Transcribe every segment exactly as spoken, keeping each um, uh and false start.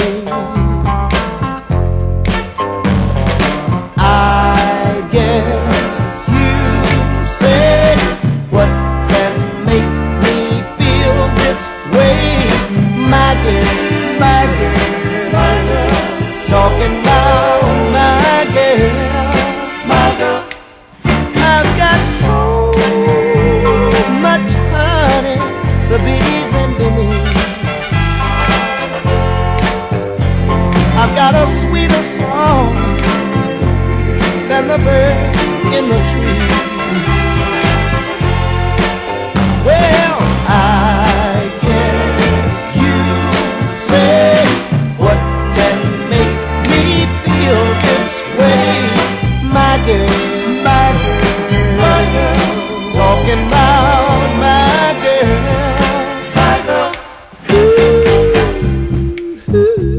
I guess you say, what can make me feel this way? My girl, my girl, my girl, talking about my girl, my girl. I've got so much honey, the bees envy me. I've got a sweeter song than the birds in the trees. Well, I guess you say, what can make me feel this way? My girl, my girl, my girl, talking about my girl, my girl. Ooh, ooh.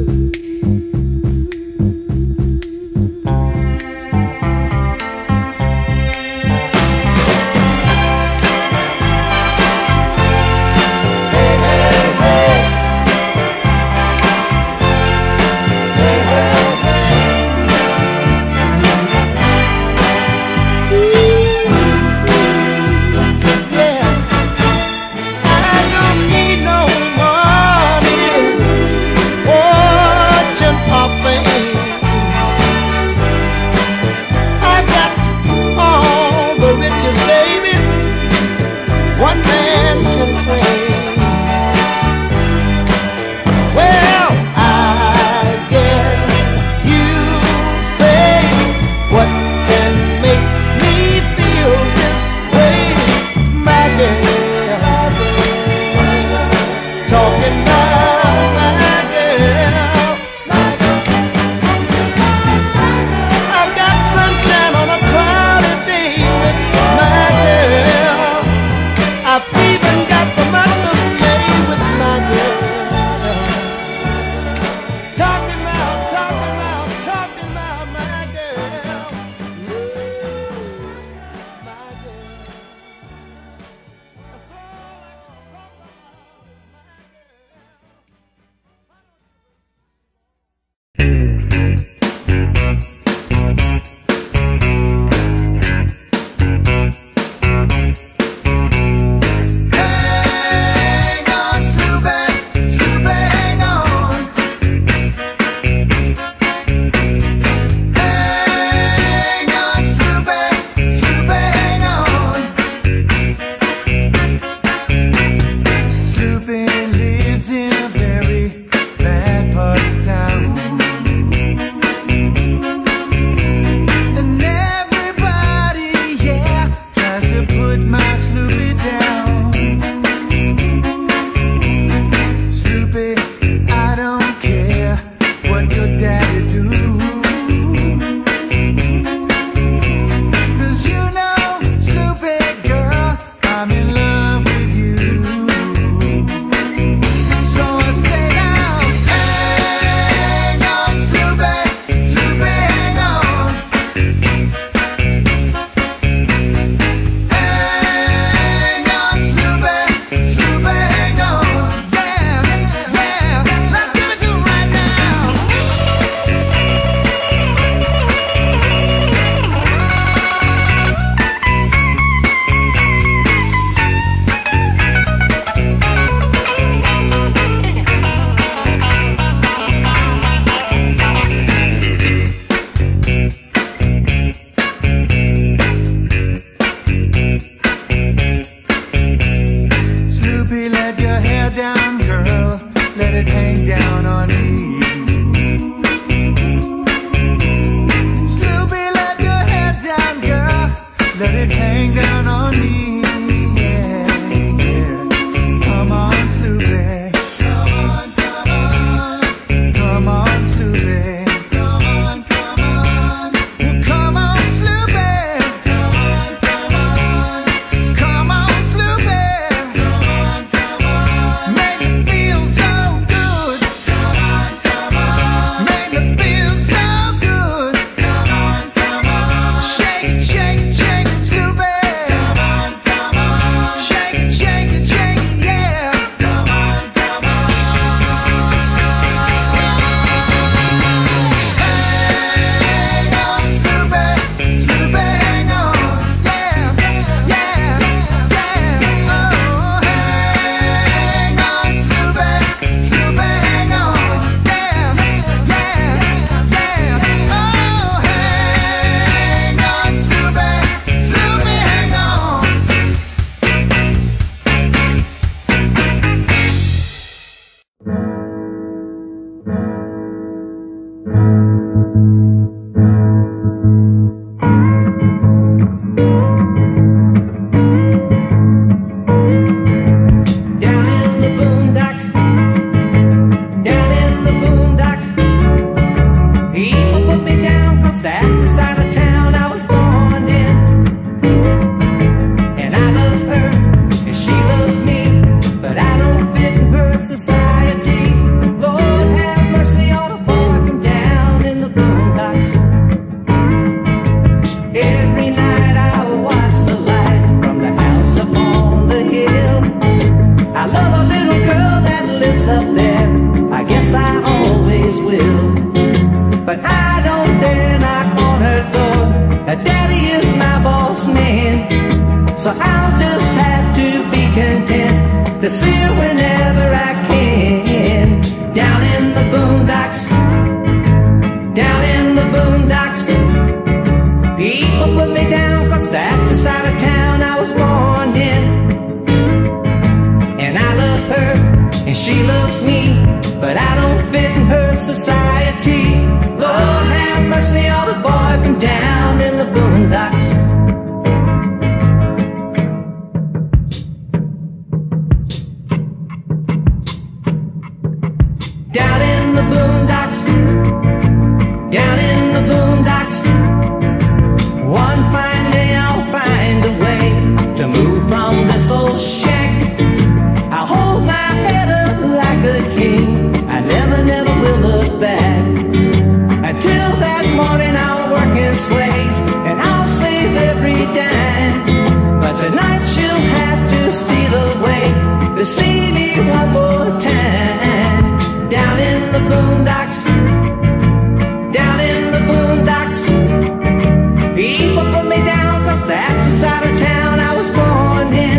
Oh, the boondocks. People put me down, cause that's the side of town I was born in. And I love her, and she loves me, but I don't fit in her society. Lord have mercy on a boy from down in the boondocks. Every night I watch the light from the house up on the hill. I love a little girl that lives up there, I guess I always will. But I don't dare knock on her door, Daddy is my boss man. So I'll just have to be content to see her whenever I can. Down in the boondocks, down in the boondocks. People put me down, cause that's the side of town I was born in. And I love her, and she loves me, but I don't fit in her society. Lord have mercy on a boy from down in the boondocks. Down in the boondocks, down in the boondocks. One fine day I'll find a way to move from this old shack. I'll hold my head up like a king, I never, never will look back. Until that morning I'll work and slave, and I'll save every dime. But tonight she'll have to steal away to see me one more time. Down in the boondocks, down in the boondocks. People put me down, cause that's the side of town I was born in.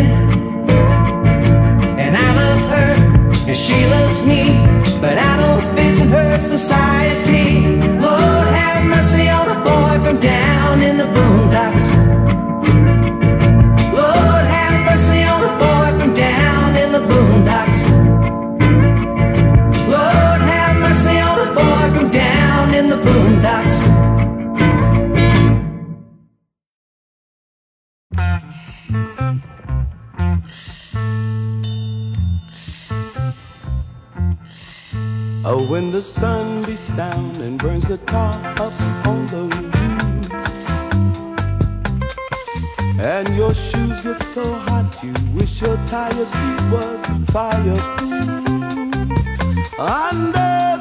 And I love her, and she loves me, but I don't fit in her society. Lord have mercy on a boy from down in the boondocks. Lord have mercy on a boy from down in the boondocks. Lord have mercy on a boy from down in the boondocks. Oh, when the sun beats down and burns the tar up on the roof, and your shoes get so hot you wish your tired feet was fireproof. Under